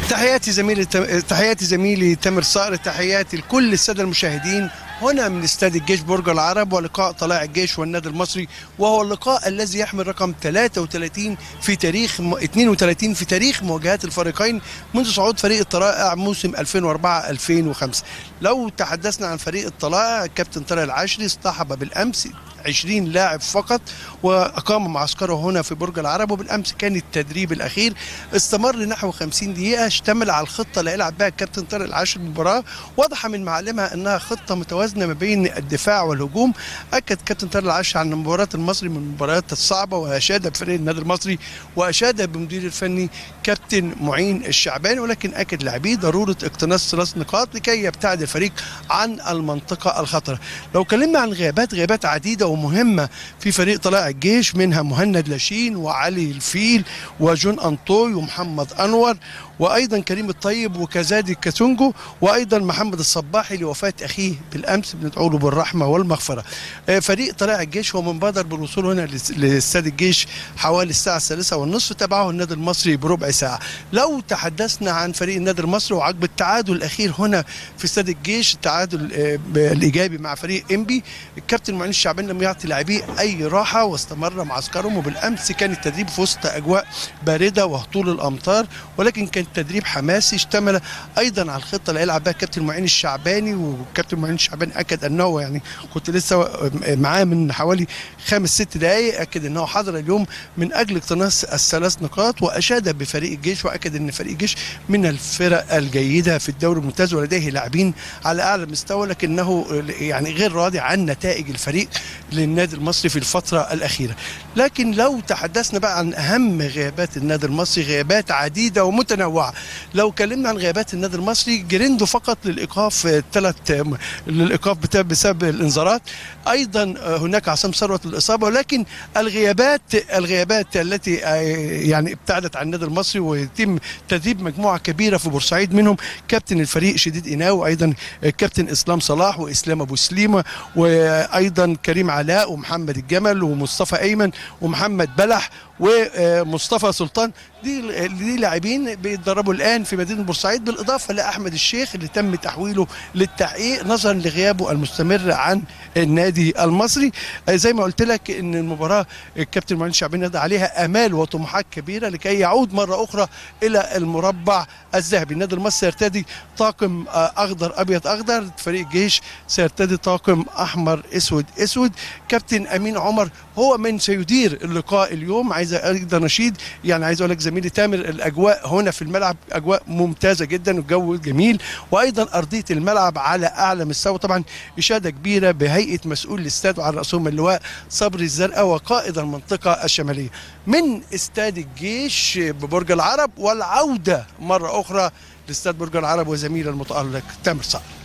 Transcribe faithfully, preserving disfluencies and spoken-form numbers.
تحياتي زميلي تحياتي زميلي تامر صقر، تحياتي لكل الساده المشاهدين هنا من استاد الجيش برج العرب، ولقاء طلائع الجيش والنادي المصري، وهو اللقاء الذي يحمل رقم ثلاثة وثلاثين في تاريخ اثنين وثلاثين في تاريخ مواجهات الفريقين منذ صعود فريق الطلائع موسم ألفين وأربعة ألفين وخمسة. لو تحدثنا عن فريق الطلائع، الكابتن طارق العشري اصطحب بالامس عشرين لاعب فقط واقام معسكره هنا في برج العرب، وبالامس كان التدريب الاخير استمر لنحو خمسين دقيقه، اشتمل على الخطه اللي هيلعب بها الكابتن طارق العشري المباراه. واضح من معالمها انها خطه متوازنه ما بين الدفاع والهجوم. اكد كابتن طارق العشري عن مباراه المصري من المباريات الصعبه، واشاد بفريق النادي المصري واشاد بمدير الفني كابتن معين الشعباني، ولكن اكد لاعبيه ضروره اقتناص ثلاث نقاط لكي يبتعد الفريق عن المنطقه الخطره. لو اتكلمنا عن غيابات غيابات عديده ومهمه في فريق طلائع الجيش، منها مهند لاشين وعلي الفيل وجون انطوي ومحمد انور وايضا كريم الطيب وكزادي كاتونجو وايضا محمد الصباحي لوفاه اخيه بالامس، بندعو له بالرحمه والمغفره. فريق طلائع الجيش هو من بادر بالوصول هنا لاستاد الجيش حوالي الساعه الثالثة والنصف، تبعه النادي المصري بربع ساعه. لو تحدثنا عن فريق النادي المصري وعقب التعادل الاخير هنا في استاد الجيش، التعادل الايجابي مع فريق انبي، الكابتن معين الشعباني لم يعطي لاعبيه اي راحه واستمر معسكرهم، وبالامس كان التدريب في وسط اجواء بارده وهطول الامطار، ولكن كان تدريب حماسي اشتمل ايضا على الخطه اللي هيلعب بها الكابتن معين الشعباني. والكابتن معين الشعباني اكد انه، يعني كنت لسه معاه من حوالي خمس ست دقائق، اكد انه حضر اليوم من اجل اقتناص الثلاث نقاط، واشاد بفريق الجيش واكد ان فريق الجيش من الفرق الجيده في الدوري الممتاز ولديه لاعبين على اعلى مستوى، لكنه يعني غير راضي عن نتائج الفريق للنادي المصري في الفتره الاخيره. لكن لو تحدثنا بقى عن اهم غيابات النادي المصري، غيابات عديده ومتنوعه. لو كلمنا عن غيابات النادي المصري، جريندو فقط للايقاف ثلاث للايقاف بسبب الانذارات، ايضا هناك عصام ثروت للاصابه، ولكن الغيابات الغيابات التي يعني ابتعدت عن النادي المصري ويتم تدريب مجموعه كبيره في بورسعيد، منهم كابتن الفريق شديد إناو، وايضا كابتن اسلام صلاح واسلام ابو سليمه، وايضا كريم علاء ومحمد الجمل ومصطفى ايمن ومحمد بلح ومصطفى سلطان. دي دي لاعبين بيتدربوا الان في مدينه بورسعيد، بالاضافه لاحمد الشيخ اللي تم تحويله للتحقيق نظرا لغيابه المستمر عن النادي المصري. زي ما قلت لك ان المباراه الكابتن معين الشعباني نضع عليها امال وطموحات كبيره لكي يعود مره اخرى الى المربع الذهبي. النادي المصري سيرتدي طاقم اخضر ابيض اخضر، فريق الجيش سيرتدي طاقم احمر اسود اسود. كابتن امين عمر هو من سيدير اللقاء اليوم. عايز ايضا نشيد، يعني عايز اقول لك زميلي تامر، الاجواء هنا في الملعب اجواء ممتازه جدا والجو جميل، وايضا ارضيه الملعب على اعلى مستوى. طبعا اشاده كبيره بهيئه مسؤول الاستاد وعلى راسهم اللواء صبري الزرقاء وقائد المنطقه الشماليه. من استاد الجيش ببرج العرب، والعوده مره اخرى لاستاد برج العرب وزميل المتالق تامر صقر.